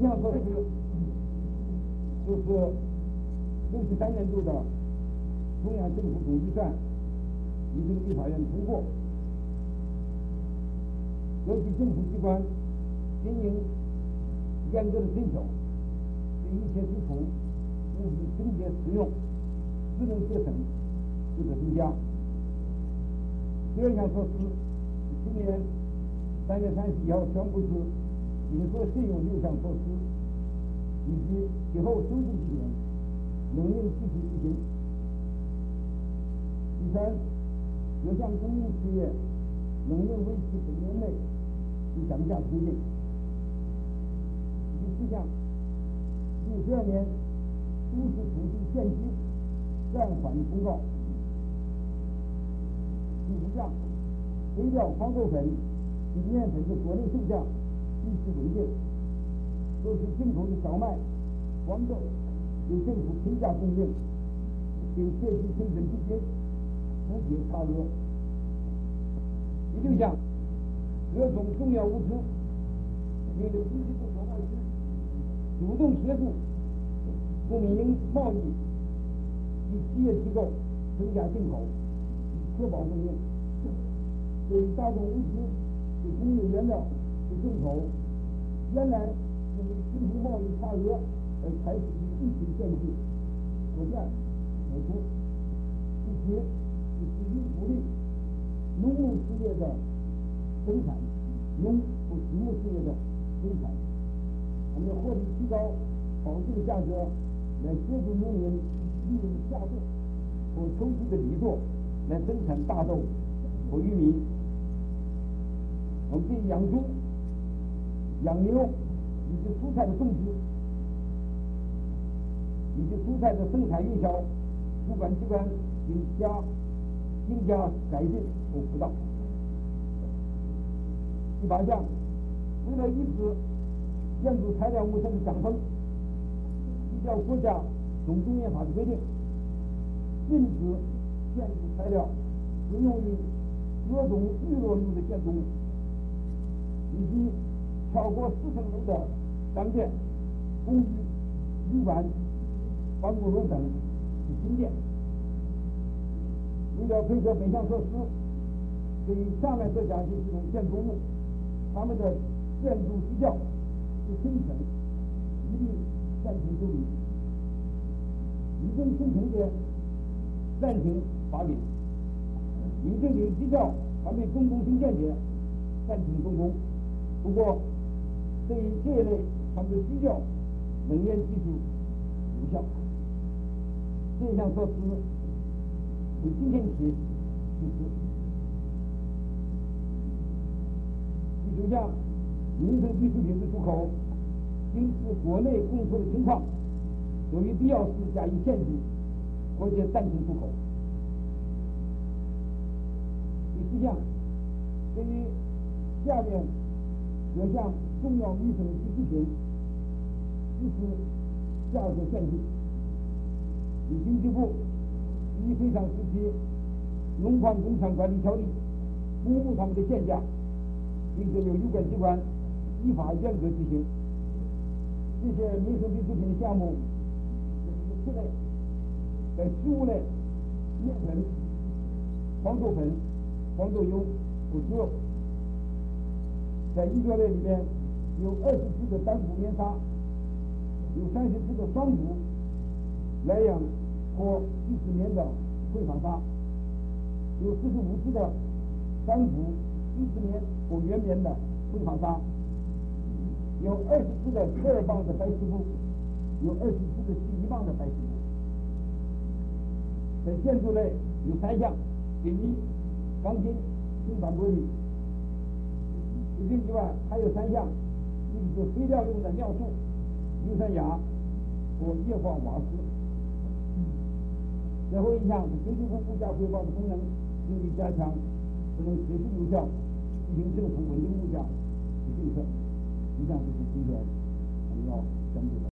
项措施就是63年度的中央政府总预算已经立法院通过，各级政府机关经营严格的审查，对一切支出务必整洁适用，只能节省，不得增加。第二项措施，今年3月31号宣布之应所适用6项措施，以及以后修订期间仍应继续执行。第三，各项公营事业仍应维持本年内不降价推进。第四项，62年都市土地限期暂缓公告。第五项，肥料、黄豆粉及面粉的国内售价一直稳定，都是进口的小麦、黄豆由政府平价供应，并切实生产资金补贴差额。第六项，各种重要物资应由经济部所贸司主动协助公民营贸易及企业机构增加进口，以确保供应。对于大宗物资对工业原料的进口，原来因为进口贸易差额而采取的一体限制，可见可出。第七，是积极鼓励农牧事业的生产，农和畜牧事业的生产，我们要获得提高保证价格，来协助农民利用下作和抽出的米作来生产大豆和玉米。我们对养猪、养牛以及蔬菜的种植以及蔬菜的生产运销，主管机关应加改进和辅导。第八项，为了抑制建筑材料目前的涨风，依照国家总工业法的规定，禁止建筑材料使用于各种预落路的建筑物，以及超过4层楼的商店、公寓、旅馆、办公楼等的新建。为了配合本项措施，对于下面这几种建筑物，他们的建筑地窖的生成一律暂停修理，已经生成的暂停发给，已经有地窖还没动工兴建的暂停动工。不过，对于这一类他们的地窖仍然继续有效。这项措施从今天起实施。第九项，民生必需品的出口，经视国内供求的情况，有必要时加以限制或者暂停出口。第10项，对于下面各项重要民生必需品实施价格限制。以经济部依非常时期农矿工厂管理条例公布他们的限价，并且由有关机关依法严格执行。这些民生必需品的项目，吃类、在食物类、面粉、黄豆粉、黄豆油和猪肉。在医疗类里面，有20支的单股棉纱，有30支的双股莱阳或意式棉的混纺纱，有45支的单股意式棉或原棉的混纺纱，有20支的12磅的白丝布，有20支的11磅的白丝布。在建筑类有3项：第一，钢筋、平板玻璃。除此之外，还有3项，一个是肥料用的尿素、硫酸钾和液化瓦斯。最后一项是经济部物价汇报的功能，用于加强才能持续有效执行政府稳定物价的政策。以上就是今天我们要宣布的。